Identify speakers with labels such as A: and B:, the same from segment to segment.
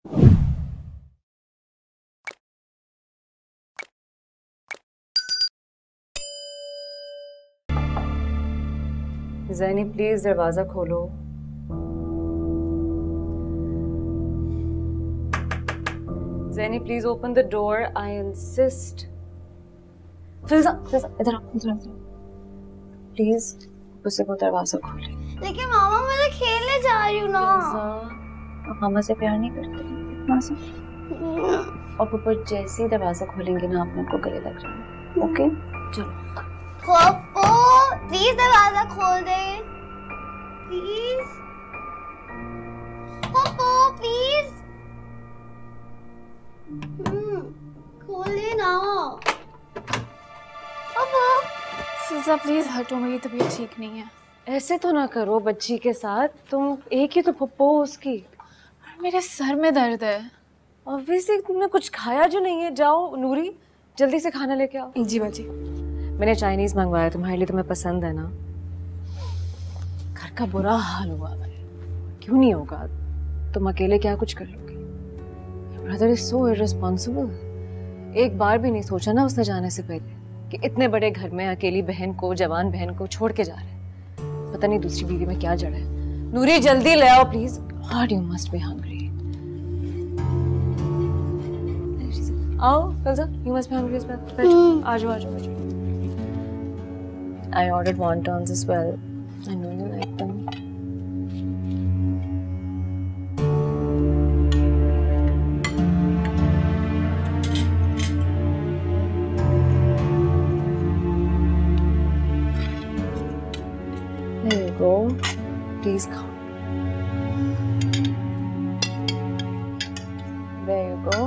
A: ज़ैनी please दरवाजा खोलो। Zaini please open the door, I insist. Fiza इधर आओ, प्लीज उसे को दरवाजा खोले।
B: लेकिन मामा मैं तो खेलने जा रही हूँ ना।
A: मामा से प्यार नहीं करते माँ से। और पप्पा जैसे ही दरवाजा खोलेंगे ना आप लोग को गले लग जाएंगे। ओके चलो।
B: पप्पू प्लीज दरवाजा खोल दे प्लीज। पप्पू प्लीज खोल दे ना। पप्पू
C: फिज़ा प्लीज हटो, मेरी तबीयत ठीक नहीं है।
A: ऐसे तो ना करो बच्ची के साथ, तुम एक ही तो पप्पो हो उसकी।
C: मेरे सर में दर्द है।
A: ऑब्वियसली तुमने कुछ खाया जो नहीं है। जाओ नूरी जल्दी से खाना लेके आओ।
C: जी बाजी।
A: मैंने चाइनीज मंगवाया तुम्हारे लिए, तुम्हें पसंद है ना। घर का बुरा हाल हुआ है। क्यों नहीं होगा, तुम अकेले क्या कुछ कर लोगे। Brother is so irresponsible. एक बार भी नहीं सोचा ना उसने जाने से पहले कि इतने बड़े घर में अकेली बहन को, जवान बहन को छोड़ के जा रहे हैं। पता नहीं दूसरी बीवी में क्या जड़ है। नूरी जल्दी ले आओ please. God you must be hungry. आओ Fiza, you must be hungry इस बात। बैठो, आ जाओ आ जाओ आ जाओ। I ordered wontons as well. I know you like them. There you go. Please come. There you go.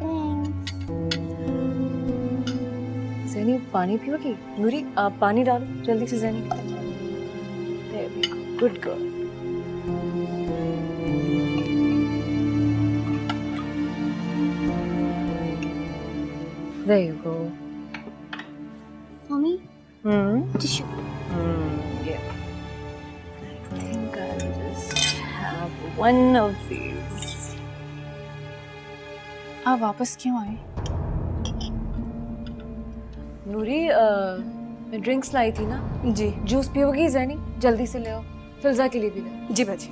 A: ज़ैनी पानी पियोगी? नूरी आप पानी डालो जल्दी से Zaini. There we go. Good girl. There you go.
B: Mummy
A: Tissue. Yeah. I think I'll just have one of these.
C: आप वापस क्यों आए?
A: नूरी मैं ड्रिंक्स लाई थी ना।
C: जी।
A: जूस पियोगी ज़ैनी? जल्दी से ले आओ। फिज़ा के लिए भी ले।
C: जी बाजी।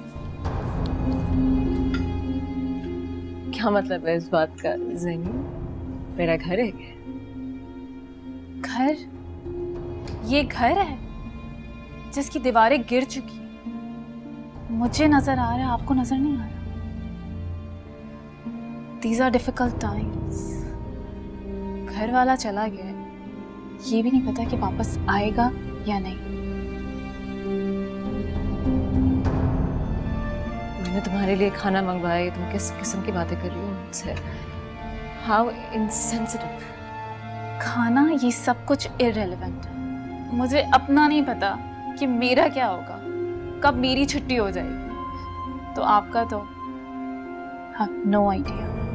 A: क्या मतलब है इस बात का ज़ैनी? मेरा घर है क्या?
C: घर? ये घर है जिसकी दीवारें गिर चुकी। मुझे नजर आ रहा है, आपको नजर नहीं आ रहा। These are difficult times. घर वाला चला गया है, ये भी नहीं पता कि वापस आएगा या नहीं।
A: मैंने तुम्हारे लिए खाना मंगवाया, तुम किस किस्म की बातें कर रही हो मुझसे? How insensitive.
C: खाना ये सब कुछ irrelevant है। मुझे अपना नहीं पता कि मेरा क्या होगा, कब मेरी छुट्टी हो जाएगी। तो आपका तो have no idea.